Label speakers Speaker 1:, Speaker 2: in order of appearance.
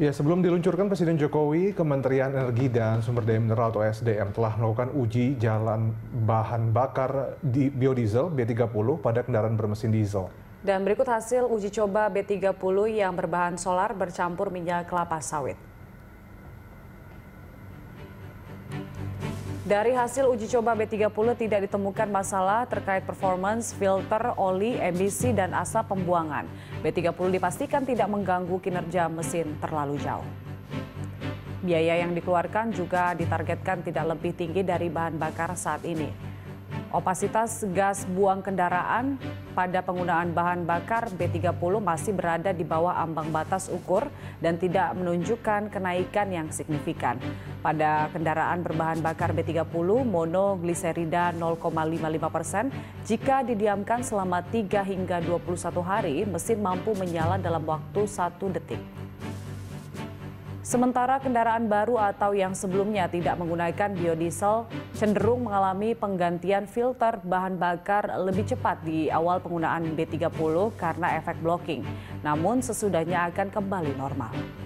Speaker 1: Ya, sebelum diluncurkan Presiden Jokowi, Kementerian Energi dan Sumber Daya Mineral atau SDM telah melakukan uji jalan bahan bakar di biodiesel B30 pada kendaraan bermesin diesel.
Speaker 2: Dan berikut hasil uji coba B30 yang berbahan solar bercampur minyak kelapa sawit. Dari hasil uji coba B30 tidak ditemukan masalah terkait performance, filter, oli, emisi, dan asap pembuangan. B30 dipastikan tidak mengganggu kinerja mesin terlalu jauh. Biaya yang dikeluarkan juga ditargetkan tidak lebih tinggi dari bahan bakar saat ini. Opasitas gas buang kendaraan pada penggunaan bahan bakar B30 masih berada di bawah ambang batas ukur dan tidak menunjukkan kenaikan yang signifikan. Pada kendaraan berbahan bakar B30, monogliserida 0,55%. Jika didiamkan selama 3 hingga 21 hari, mesin mampu menyala dalam waktu 1 detik. Sementara kendaraan baru atau yang sebelumnya tidak menggunakan biodiesel cenderung mengalami penggantian filter bahan bakar lebih cepat di awal penggunaan B30 karena efek blocking. Namun sesudahnya akan kembali normal.